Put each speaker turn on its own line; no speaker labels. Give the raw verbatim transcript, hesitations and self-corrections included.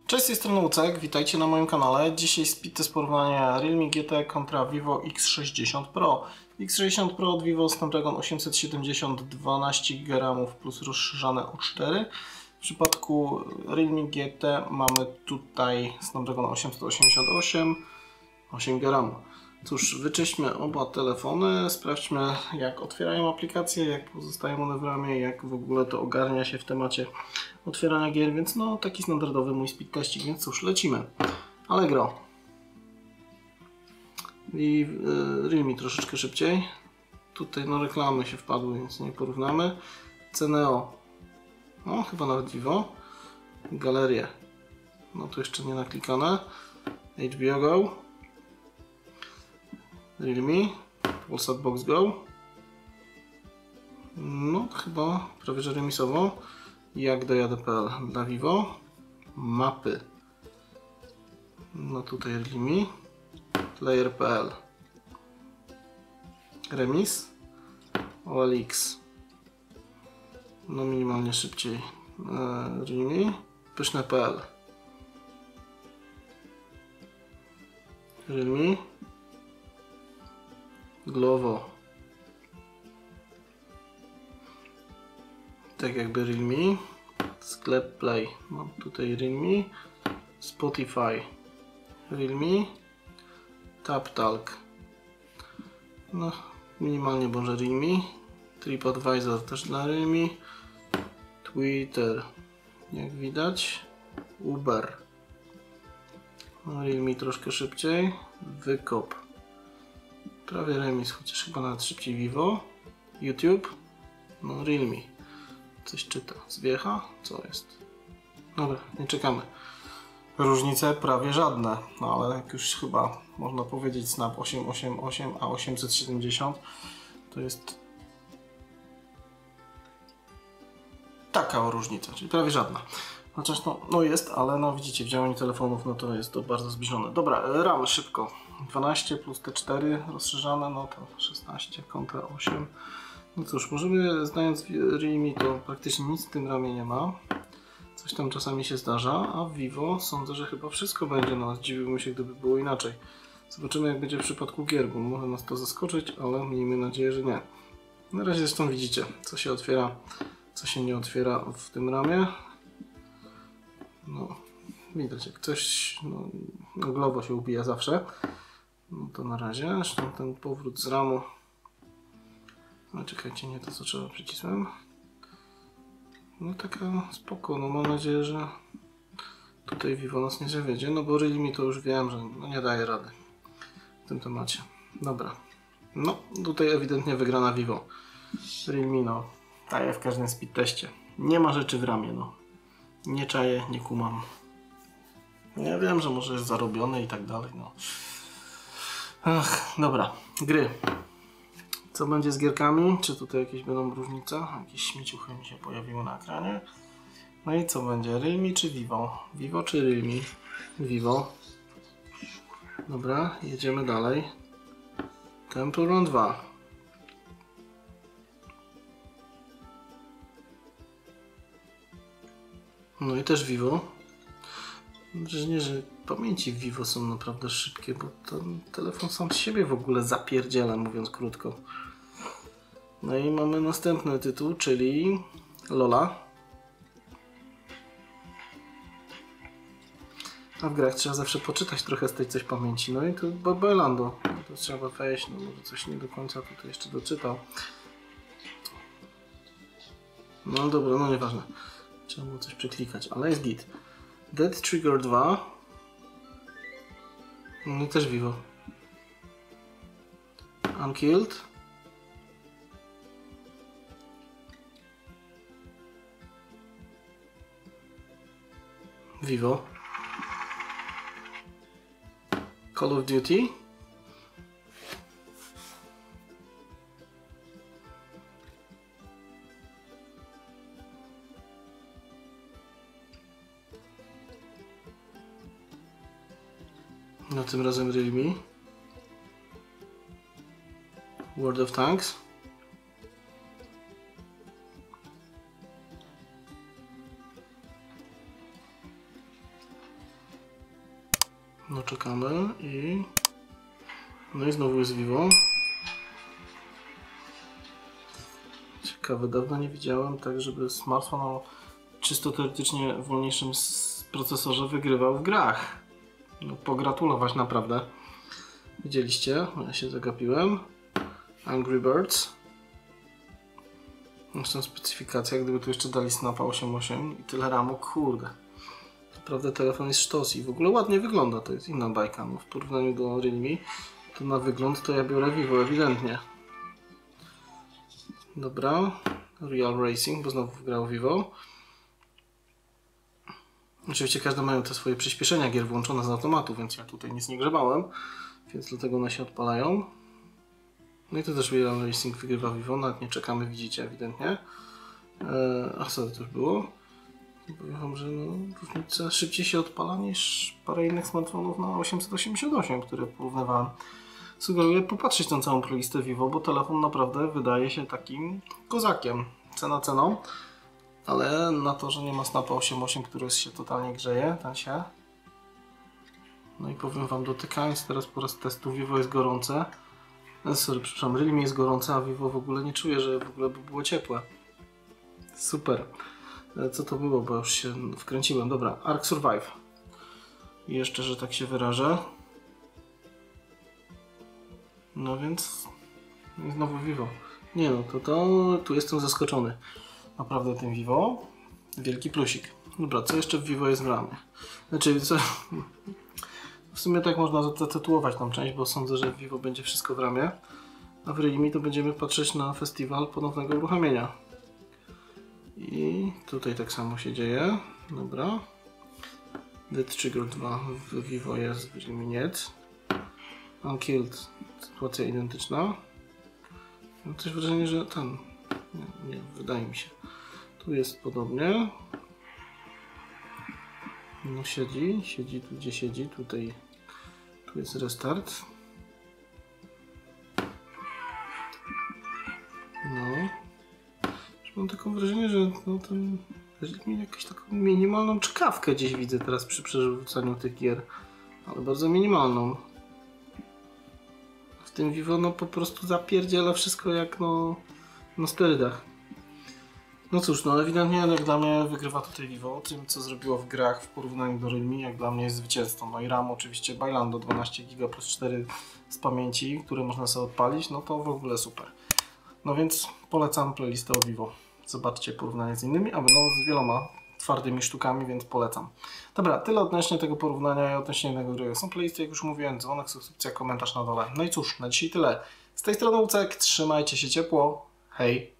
Cześć, z tej strony Lucek, witajcie na moim kanale. Dzisiaj speed test porównania Realme G T kontra Vivo X sześćdziesiąt Pro. X sześćdziesiąt Pro od Vivo Snapdragon osiemset siedemdziesiąt, dwanaście giga RAM plus rozszerzane o cztery. W przypadku Realme G T mamy tutaj Snapdragon osiemset osiemdziesiąt osiem, osiem giga RAM. Cóż, wyczyśćmy oba telefony, sprawdźmy jak otwierają aplikacje, jak pozostają one w ramie, jak w ogóle to ogarnia się w temacie otwierania gier, więc no taki standardowy mój speed teścik, więc cóż, lecimy. Allegro. I yy, Realme troszeczkę szybciej. Tutaj no reklamy się wpadły, więc nie porównamy. Ceneo. No chyba nawet Vivo. Galerię. No tu jeszcze nie naklikane. H B O Go. Realme, Polsat Box Go. No chyba prawie że remisowo. Jak dojadę kropka p l dla Vivo. Mapy. No tutaj Realme. Player kropka p l. Remis. O L X. No minimalnie szybciej. Realme. Pyszne kropka p l. Realme. Glovo. Tak jakby Realme. Sklep Play. Mam tutaj Realme. Spotify. Realme. TapTalk. No, minimalnie może Realme. TripAdvisor też dla Realme. Twitter. Jak widać. Uber. No, Realme troszkę szybciej. Wykop. Prawie remis, chociaż chyba nawet szybciej Vivo. YouTube. No Realme. Coś czyta. Zwiecha? Co jest? Dobra, nie czekamy. Różnice prawie żadne. No ale jak już chyba można powiedzieć Snap osiemset osiemdziesiąt osiem a osiemset siedemdziesiąt to jest taka różnica, czyli prawie żadna. Chociaż no, no jest, ale no widzicie, w działaniu telefonów no to jest to bardzo zbliżone. Dobra, RAM szybko. dwanaście plus te cztery rozszerzane, no to szesnaście kontra osiem. No cóż, możemy, znając Realme, to praktycznie nic w tym ramie nie ma. Coś tam czasami się zdarza, a w Vivo sądzę, że chyba wszystko będzie. No, zdziwiłbym się, gdyby było inaczej. Zobaczymy, jak będzie w przypadku gier, bo może nas to zaskoczyć, ale miejmy nadzieję, że nie. Na razie zresztą widzicie, co się otwiera, co się nie otwiera w tym ramie. No, widać, jak coś, no, Glovo się ubija zawsze. No to na razie, zresztą ten powrót z ramu. No czekajcie, nie to co trzeba przycisłem. No taka spoko, no mam nadzieję, że tutaj Vivo nas nie zawiedzie, no bo Realme to już wiem, że no nie daje rady w tym temacie. Dobra, no tutaj ewidentnie wygrana Vivo. Realme no, daje w każdym speed teście. Nie ma rzeczy w ramie, no. Nie czaję, nie kumam. Ja wiem, że może jest zarobiony i tak dalej, no. Ach, dobra, gry. Co będzie z gierkami? Czy tutaj jakieś będą różnice? Jakieś śmieciuchy mi się pojawiły na ekranie. No i co będzie? Realme czy Vivo? Vivo czy Realme? Vivo. Dobra, jedziemy dalej. Temple Run dwa. No i też Vivo. Mam wrażenie, że pamięci Vivo są naprawdę szybkie, bo ten telefon sam z siebie w ogóle zapierdziela, mówiąc krótko. No i mamy następny tytuł, czyli Lola. A w grach trzeba zawsze poczytać trochę z tej coś pamięci. No i to Babylando. No to trzeba wejść, no może coś nie do końca tutaj jeszcze doczytał. No dobra, no nieważne. Trzeba było coś przeklikać, ale jest git. Dead Trigger dwa. No i też Vivo. Unkilled. Vivo. Call of Duty. No tym razem Realme. World of Tanks. No czekamy i... No i znowu jest Vivo. Ciekawe, dawno nie widziałem tak, żeby smartfon o czysto teoretycznie wolniejszym procesorze wygrywał w grach. No pogratulować naprawdę. Widzieliście? Ja się zagapiłem. Angry Birds. Zresztą specyfikacja, gdyby tu jeszcze dali Snapa osiem osiem i tyle ramu, kurde. Naprawdę telefon jest sztos i w ogóle ładnie wygląda, to jest inna bajka. No, w porównaniu do Realme, to na wygląd to ja biorę Vivo ewidentnie. Dobra, Real Racing, bo znowu wygrał Vivo. Oczywiście każdy mają te swoje przyspieszenia gier włączone z automatu, więc ja tutaj nic nie grzebałem, więc dlatego one się odpalają. No i to też Real Racing wygrywa Vivo, nawet nie czekamy, widzicie ewidentnie. Eee, a co to już było? Powiem wam, że no, różnica szybciej się odpala niż parę innych smartfonów na osiemset osiemdziesiąt osiem, które porównywałem. Sugeruję popatrzeć na całą playlistę Vivo, bo telefon naprawdę wydaje się takim kozakiem. Cena ceną, ale na to, że nie ma Snapa osiem osiem, który się totalnie grzeje, ten się. No i powiem wam, dotykając teraz po raz testu, Vivo jest gorące. Sorry, przepraszam, Realme jest gorące, a Vivo w ogóle nie czuję, że w ogóle by było ciepłe. Super. Co to było, bo już się wkręciłem. Dobra, Ark Survive. I jeszcze, że tak się wyrażę. No więc... Znowu Vivo. Nie no, to, to tu jestem zaskoczony. Naprawdę tym Vivo. Wielki plusik. Dobra, co jeszcze w Vivo jest w ramie? Znaczy, co... W sumie tak można zatytułować tą część, bo sądzę, że w Vivo będzie wszystko w ramie. A w Realme to będziemy patrzeć na festiwal ponownego uruchamiania. I tutaj tak samo się dzieje. Dobra. Dead Trigger dwa w Vivo jest, w Realme nie. Unkilled, sytuacja identyczna. Mam też wrażenie, że ten... Nie, nie, wydaje mi się. Tu jest podobnie. No siedzi, siedzi tu gdzie siedzi, tutaj tu jest restart. No. Mam taką wrażenie, że no ten Realme jakąś taką minimalną czkawkę gdzieś widzę teraz przy przerzucaniu tych gier, ale bardzo minimalną. W tym Vivo no po prostu zapierdziela wszystko jak no na sterydach. No cóż, no ewidentnie jak dla mnie wygrywa tutaj Vivo, tym co zrobiło w grach w porównaniu do Realme, jak dla mnie jest zwycięzcą. No i RAM oczywiście Bailando dwanaście giga plus cztery z pamięci, które można sobie odpalić, no to w ogóle super. No więc polecam playlistę o Vivo. Zobaczcie porównanie z innymi, a będą z wieloma twardymi sztukami, więc polecam. Dobra, tyle odnośnie tego porównania i odnośnie innego gry. Są playlisty, jak już mówiłem, dzwonek, subskrypcja, komentarz na dole. No i cóż, na dzisiaj tyle. Z tej strony Łucek, trzymajcie się ciepło, hej!